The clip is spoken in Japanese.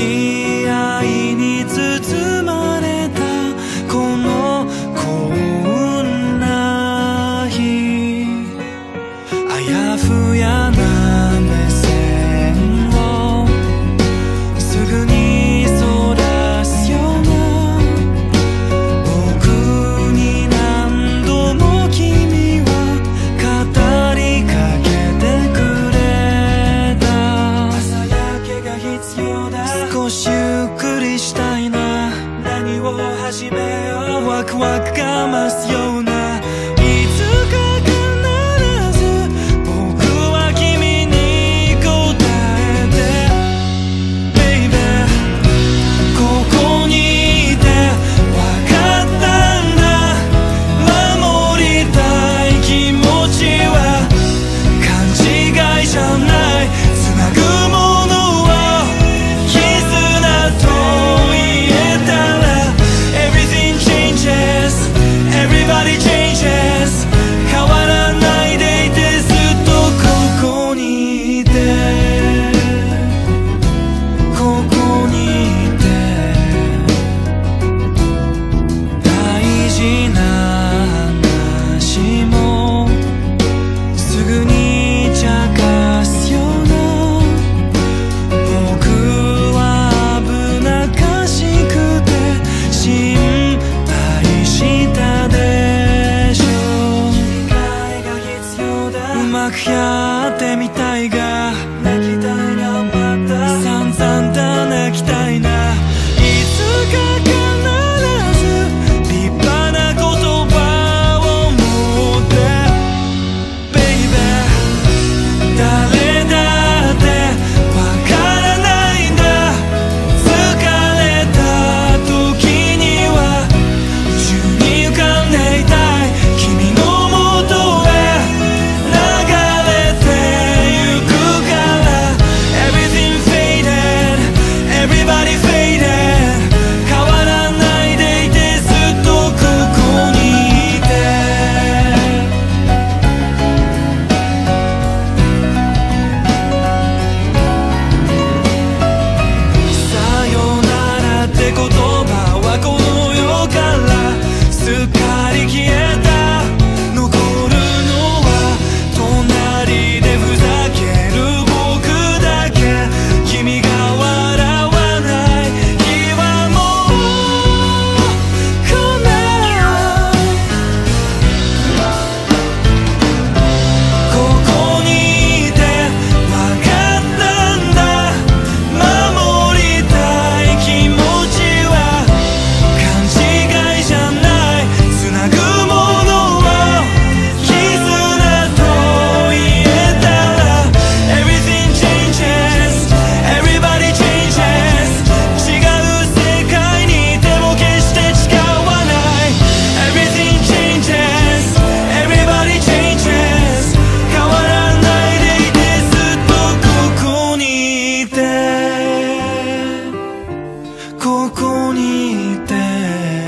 に愛に包まれたこの幸運な日、あやふやな目線をすぐにそらすような、僕に何度も君は語りかけてくれた。朝焼けが必要だ、少しゆっくりしたいな、何を始めよう、ワクワクが増すような、いつか必ず僕は君に答えて Baby、 ここにいて分かったんだ、守りたい気持ちは勘違いじゃない、つなぐものは絆と言えたら Everything changes, everybody changes、 変わらないでいてずっとここにいて、ここにいて、大事な話もすぐに茶化すような、僕は危なっかしくて心配したでしょう。切り替えが必要だ、うまくやってみたいが、泣きたいがまた散々だ泣きたいな、いつか必ず立派な言葉を持って Baby、 誰だってわからないんだ、疲れた時には宇宙に浮かんでいたい、君のもとへ流れてゆくから Everything faded, everybody faded、 変わらないでいてずっとここにいて、さよならって言葉はこの世からすっかり消えた、残るのは隣でふざける僕だけ、君が笑わない日はもう来ない、ここにいて分かったんだ、守りたい気持ちは勘違いじゃない、つなぐものは絆と言えたら Everything changes, everybody changes、 違う世界にいても決して誓わない Everything changes, everybody changes、 変わらないでいてずっとここにいて、ここにいて。